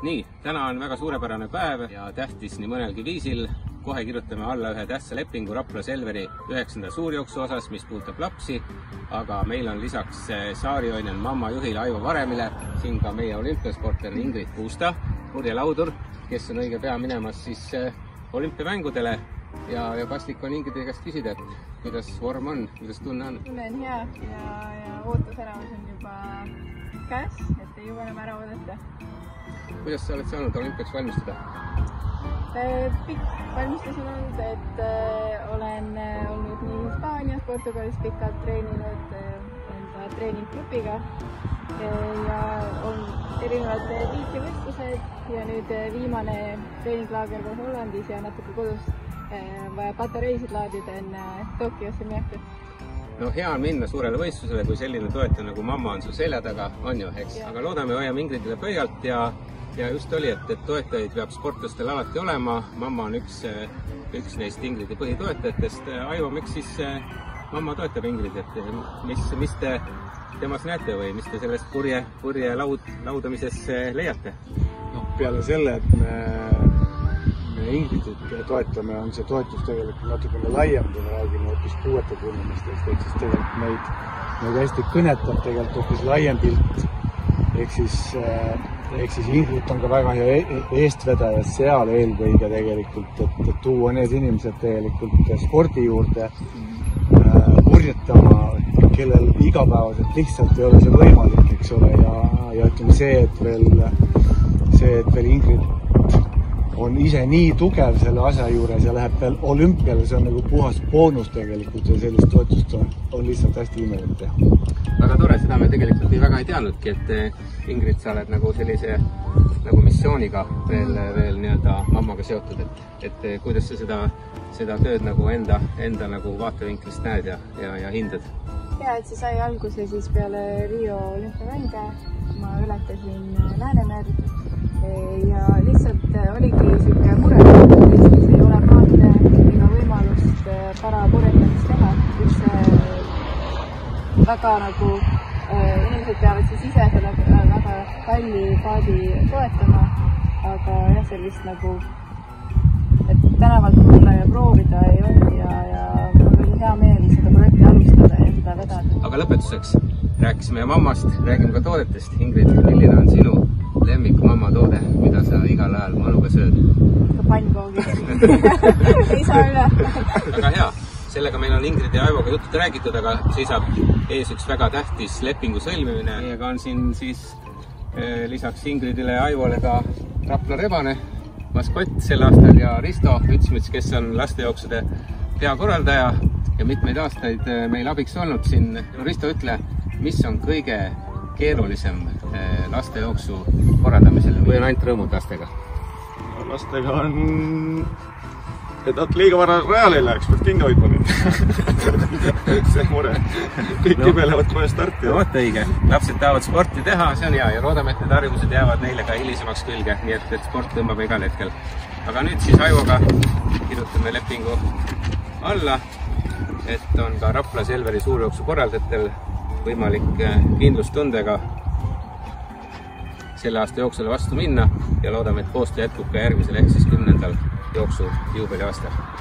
Nii, täna on väga suurepärane päev ja tähtis nii mõnelgi viisil. Kohe kirjutame alla ühe tähtsa lepingu Rapla Selveri 9. suurjooksu osas, mis puudutab lapsi, aga meil on lisaks saarioinen mamma juhile Aivo Varemile siin ka meie olümpiasportlane Ingrid Puusta, purjelaudur, kes on õige pea minemas siis olümpiamängudele ja paslik on Ingridi käest küsida, et kuidas vorm on, kuidas tunne on? Tunne on hea ja ootusärevus on juba käes, et ei jõua enam ära oodata. Kuidas sa oled saanud olümpiaks valmistada? Pikk valmistus on olnud, et olen olnud nii Hispaanias, Portugalis pikalt treeninud enda treeninggrupiga ja on erinevad tiitlivõistlused ja nüüd viimane treeninglaager veel Hollandis ja natuke kodus vaja patareisid laadida enne Tokyosse minekut. No hea on minna suurele võistlusele, kui selline toetaja nagu mamma on su selja taga, on ju, eks? Aga loodame, hoiame Ingridile pöialt ja just oli, et toetajaid peab sportlastel alati olema. Mamma on üks neist Ingridi põhitoetajatest. Aivo, miks siis mamma toetab Ingrid, et mis te temas näete või mis te sellest purje laudamises leiate? No, peale selle, et me Ingridit toetame, on see toetus tegelikult natukene laiem, kui me räägime hoopis puuetega inimestest, ehk siis tegelikult meid hästi kõnetab tegelikult hoopis laiem pilt. Ehk siis Ingrid on ka väga hea eestvedaja seal eelkõige tegelikult, et tuua need inimesed tegelikult spordi juurde purjetama, kellel igapäevaselt lihtsalt ei ole see võimalik, eks ole, ja ütleme see, et veel Ingrid on ise nii tugev selle asja juures ja läheb veel olümpiale, see on nagu puhas boonus tegelikult ja sellist toetust on lihtsalt hästi imelik teha. Väga tore, seda me tegelikult väga ei teadnudki, et Ingrid, sa oled nagu sellise missiooniga veel nii-öelda mammaga seotud, et kuidas sa seda tööd nagu enda nagu vaatevinklist näed ja hindad? Ja, et see sai alguse siis peale Rio olümpiamänge, ma ületasin Läänemerd ja lihtsalt oligi niisugune mure, et Eestis ei ole paate ega võimalust parapurjetamist teha, kus väga nagu inimesed peavad siis ise selle väga kalli paadi toetama, aga jah, sellist nagu, et tänavalt tulla ja proovida ei olnud ja mul oli hea meel seda projekti alustada ja seda vedada. Aga lõpetuseks rääkisime mammast, räägime ka toodetest. Ingrid, milline on sinu lemmik mamma toode, mida sa igal ajal mõnuga sööd? Ka pannkoogid. Ei saa üle. Väga hea. Sellega meil on Ingrid ja Aivoga juttu räägitud, aga seisab ees üks väga tähtis lepingu sõlmimine. Meiega on siin siis lisaks Ingridile ja Aivole ka Rapla Rebane, maskott sel aastal ja Risto Ütsmüts, kes on lastejooksude peakorraldaja ja mitmeid aastaid meil abiks olnud siin. Risto, ütle, mis on kõige keerulisem lastejooksu korraldamisel või on ainult rõõmud lastega? Lastega on, et nad liiga vara rajale ei läheks, pead kinga hoidma nüüd. See mure. Kõik kibelevad kohe starti. No, õige. Lapsed tahavad sporti teha, see on hea ja loodame, et need harjumused jäävad neile ka hilisemaks külge, nii et sport tõmbab igal hetkel. Aga nüüd siis Aivoga kirjutame lepingu alla, et on ka Rapla Selveri suurjooksu korraldajatel võimalik kindlustundega selle aasta jooksule vastu minna ja loodame, et koostöö jätkub ka järgmisel ehk siis 10. jooksu juubeli aastal.